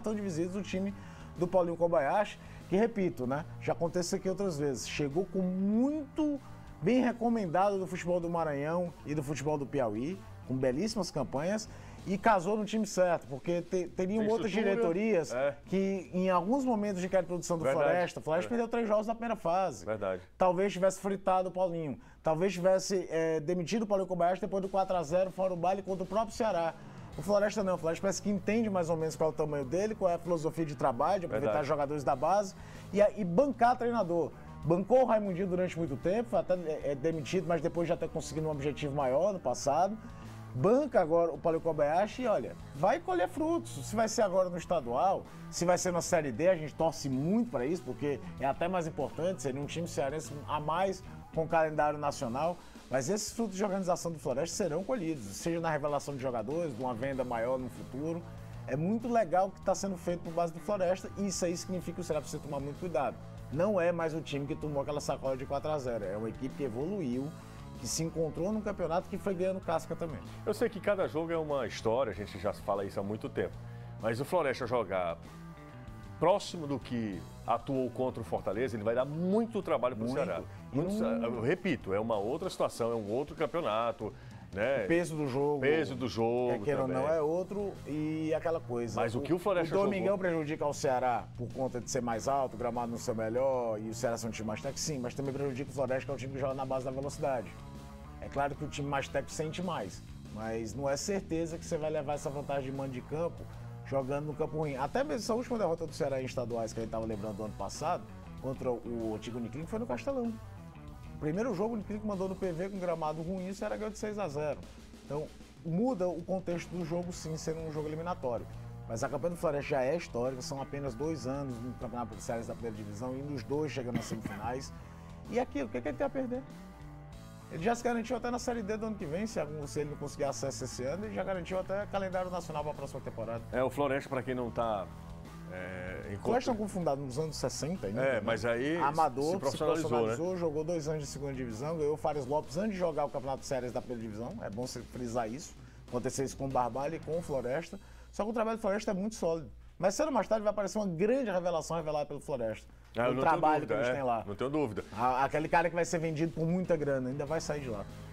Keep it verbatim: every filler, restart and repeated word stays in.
cartão de visita do time do Paulinho Kobayashi, que, repito, né, já aconteceu aqui outras vezes, chegou com muito bem recomendado do futebol do Maranhão e do futebol do Piauí, com belíssimas campanhas, e casou no time certo, porque te, teriam outras diretorias é. que, em alguns momentos de queda de produção do Verdade. Floresta, o Floresta é. perdeu três jogos na primeira fase. Verdade. Talvez tivesse fritado o Paulinho, talvez tivesse é, demitido o Paulinho Kobayashi depois do quatro a zero fora o baile contra o próprio Ceará. O Floresta não, o Floresta parece que entende mais ou menos qual é o tamanho dele, qual é a filosofia de trabalho, de aproveitar Verdade. jogadores da base e, e bancar treinador. Bancou o Raimundinho durante muito tempo, foi até é, demitido, mas depois já ter conseguido um objetivo maior no passado. Banca agora o Paulinho Kobayashi e, olha, vai colher frutos. Se vai ser agora no estadual, se vai ser na Série D, a gente torce muito para isso, porque é até mais importante, seria um time cearense a mais com calendário nacional. Mas esses frutos de organização do Floresta serão colhidos, seja na revelação de jogadores, de uma venda maior no futuro. É muito legal o que está sendo feito por base do Floresta e isso aí significa que o Ceará precisa tomar muito cuidado. Não é mais o time que tomou aquela sacola de quatro a zero, é uma equipe que evoluiu, que se encontrou num campeonato que foi ganhando casca também. Eu sei que cada jogo é uma história, a gente já fala isso há muito tempo, mas o Floresta jogar próximo do que atuou contra o Fortaleza, ele vai dar muito trabalho para o Ceará. Muito, hum. Eu repito, é uma outra situação, é um outro campeonato. Né? O peso do jogo. peso do jogo. É, queira ou não, é outro e aquela coisa. Mas o, o que o Floresta O Domingão jogou... prejudica o Ceará por conta de ser mais alto, o gramado não ser melhor e o Ceará ser um time mais técnico, sim, mas também prejudica o Floresta, que é um time que joga na base da velocidade. É claro que o time mais técnico sente mais, mas não é certeza que você vai levar essa vantagem de mando de campo jogando no campo ruim. Até mesmo essa última derrota do Ceará em estaduais que a gente estava lembrando do ano passado, contra o antigo Uniclinic, foi no Castelão. O primeiro jogo o Uniclinic mandou no P V com gramado ruim e o Ceará ganhou de seis a zero. Então muda o contexto do jogo sim, sendo um jogo eliminatório. Mas a campanha do Floresta já é histórica, são apenas dois anos no Campeonato de Séries da primeira divisão, indo os dois chegando nas semifinais. E aquilo, o que, é que ele tem a perder? Ele já se garantiu até na Série D do ano que vem, se, se ele não conseguir acesso esse ano, ele já garantiu até calendário nacional para a próxima temporada. É, o Floresta, para quem não está... É, o Floresta foi fundado nos anos sessenta ainda. É, né? Mas aí Amador, se profissionalizou, se profissionalizou né? Jogou dois anos de segunda divisão, ganhou o Fares Lopes antes de jogar o Campeonato de Séries da primeira divisão. É bom você frisar isso. Aconteceu isso com o Barbalha e com o Floresta. Só que o trabalho do Floresta é muito sólido. Mas cedo ou mais tarde vai aparecer uma grande revelação revelada pelo Floresta. Ah, o trabalho dúvida, que eles é, têm lá. Não tenho dúvida. Aquele cara que vai ser vendido por muita grana, ainda vai sair de lá.